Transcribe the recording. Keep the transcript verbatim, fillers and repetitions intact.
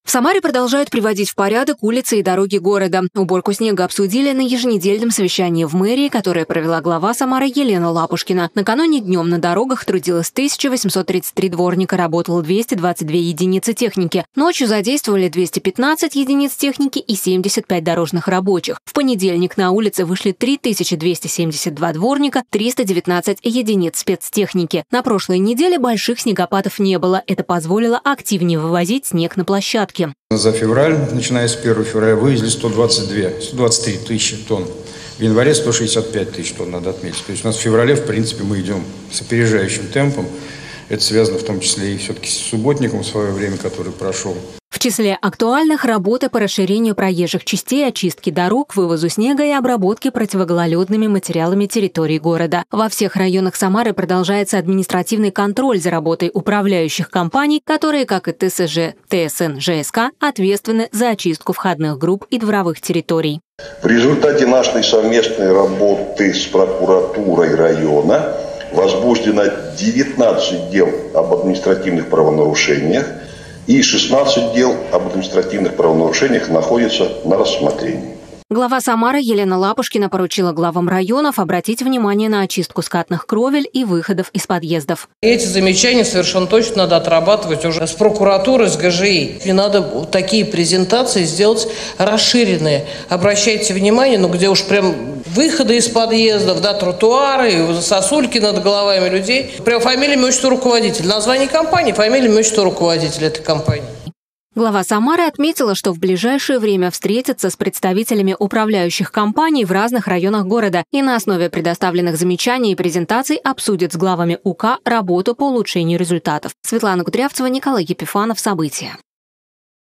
В Самаре продолжают приводить в порядок улицы и дороги города. Уборку снега обсудили на еженедельном совещании в мэрии, которое провела глава Самары Елена Лапушкина. Накануне днем на дорогах трудилось тысяча восемьсот тридцать три дворника, работало двести двадцать две единицы техники. Ночью задействовали двести пятнадцать единиц техники и семьдесят пять дорожных рабочих. В понедельник на улице вышли три тысячи двести семьдесят два дворника, триста девятнадцать единиц спецтехники. На прошлой неделе больших снегопадов не было. Это позволило активнее вывозить снег на площадке. За февраль, начиная с первого февраля, вывезли сто двадцать две, сто двадцать три тысячи тонн. В январе сто шестьдесят пять тысяч тонн, надо отметить. То есть у нас в феврале, в принципе, мы идем с опережающим темпом. Это связано в том числе и все-таки с субботником в свое время, который прошел. В числе актуальных работы по расширению проезжих частей, очистке дорог, вывозу снега и обработке противогололедными материалами территории города. Во всех районах Самары продолжается административный контроль за работой управляющих компаний, которые, как и ТСЖ, ТСН, ЖСК, ответственны за очистку входных групп и дворовых территорий. В результате нашей совместной работы с прокуратурой района возбуждено девятнадцать дел об административных правонарушениях, и шестнадцать дел об административных правонарушениях находятся на рассмотрении. Глава Самары Елена Лапушкина поручила главам районов обратить внимание на очистку скатных кровель и выходов из подъездов. Эти замечания совершенно точно надо отрабатывать уже с прокуратурой, с ГЖИ. И надо такие презентации сделать расширенные. Обращайте внимание, ну где уж прям выходы из подъездов, да, тротуары, сосульки над головами людей. Прям фамилия, имя, отчество руководителя. Название компании, фамилия, имя, отчество руководителя этой компании. Глава Самары отметила, что в ближайшее время встретится с представителями управляющих компаний в разных районах города и на основе предоставленных замечаний и презентаций обсудит с главами УК работу по улучшению результатов. Светлана Кудрявцева, Николай Епифанов. События.